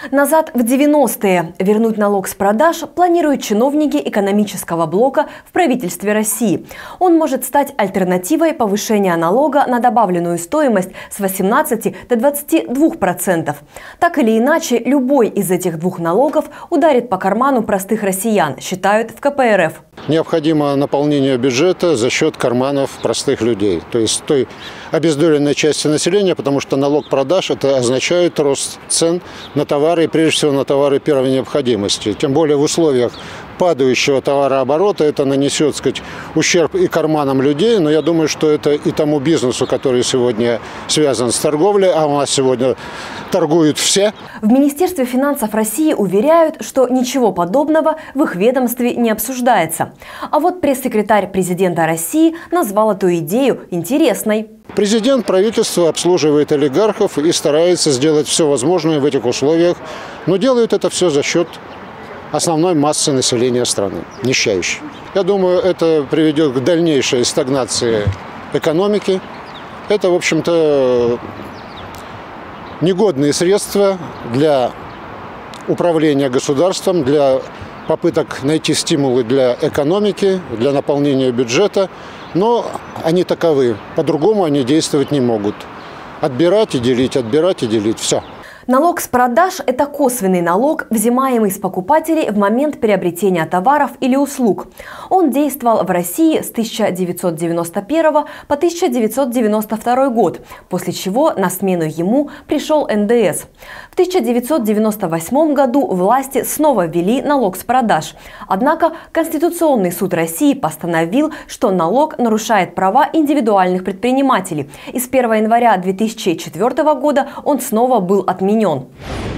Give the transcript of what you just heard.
Назад в 90-е вернуть налог с продаж планируют чиновники экономического блока в правительстве России. Он может стать альтернативой повышения налога на добавленную стоимость с 18 до 22%. Так или иначе, любой из этих двух налогов ударит по карману простых россиян, считают в КПРФ. Необходимо наполнение бюджета за счет карманов простых людей, то есть той обездоленной части населения, потому что налог продаж это означает рост цен на товары, и прежде всего на товары первой необходимости. Тем более в условиях падающего товарооборота это нанесет, так сказать, ущерб и карманам людей, но я думаю, что это и тому бизнесу, который сегодня связан с торговлей, а у нас сегодня торгуют все. В Министерстве финансов России уверяют, что ничего подобного в их ведомстве не обсуждается. А вот пресс-секретарь президента России назвал эту идею интересной. Президент правительства обслуживает олигархов и старается сделать все возможное в этих условиях, но делает это все за счет основной массы населения страны, нищающей. Я думаю, это приведет к дальнейшей стагнации экономики. Это, в общем-то, негодные средства для управления государством, для попыток найти стимулы для экономики, для наполнения бюджета. Но они таковы. По-другому они действовать не могут. Отбирать и делить, все. Налог с продаж – это косвенный налог, взимаемый с покупателей в момент приобретения товаров или услуг. Он действовал в России с 1991 по 1992 год, после чего на смену ему пришел НДС. В 1998 году власти снова ввели налог с продаж. Однако Конституционный суд России постановил, что налог нарушает права индивидуальных предпринимателей. И с 1 января 2004 года он снова был отменен.